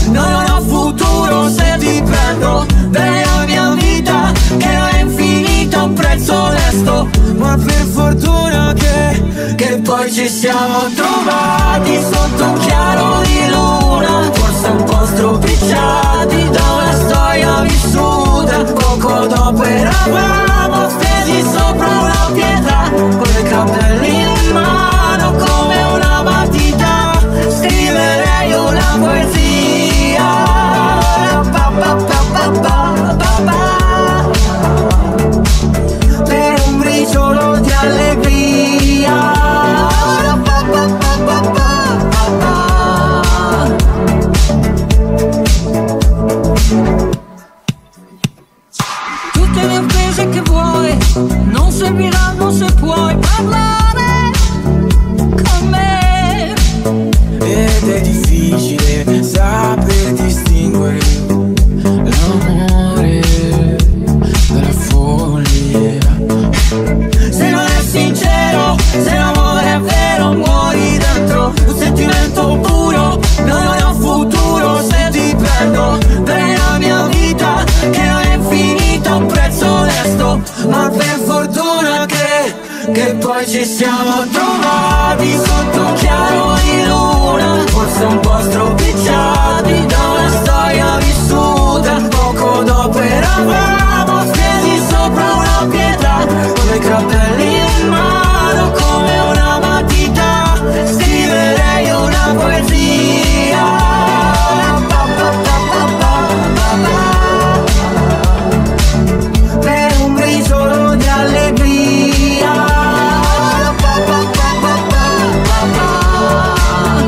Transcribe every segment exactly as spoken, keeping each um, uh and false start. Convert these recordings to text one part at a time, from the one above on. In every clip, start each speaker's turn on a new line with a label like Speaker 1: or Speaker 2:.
Speaker 1: no, non ho futuro se ti prendo. Per la mia vita che è infinita, un prezzo onesto. Ma per fortuna che, che poi ci siamo trovati sotto un chiaro di luna, forse un po' stropicciati da una storia vissuta. Poco dopo eravamo stesi sopra una pietra, con i capelli in mano come una matita. Scriverei una poesia, pa, pa, pa, pa, pa, pa, pa, per un briciolo di allegria, pa, pa, pa, pa, pa, pa, pa. Tutte le offese che vuoi non serviranno se puoi parlare con me.
Speaker 2: Ed è difficile saper distinguere l'amore dalla follia.
Speaker 1: Se non è sincero, se l'amore è vero, muori dentro un sentimento puro. No, non ho futuro se ti perdo. Per la mia vita che non è infinita, un prezzo onesto. Ma per fortuna che, che poi ci siamo trovati sotto un chiaro di luna, forse un po' stropicciati da una storia vissuta. Poco dopo eravamo stesi sopra una pietra, con i capelli in mano come una matita. Scriverei una poesia, pa, pa, pa, pa, pa, pa, per un briciolo di allegria, pa, pa, pa, pa, pa, pa.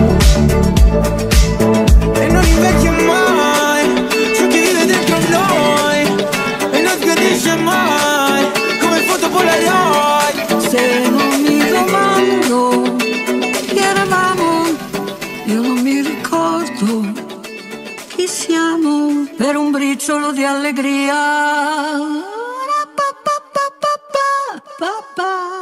Speaker 2: E non invecchia mai ciò che vive dentro noi, e non sgradisce mai come foto Polaroid.
Speaker 1: Se non mi domando chi eravamo, io non mi ricordo chi siamo. Per un briciolo di allegria, pa, pa, pa, pa, pa, pa, pa.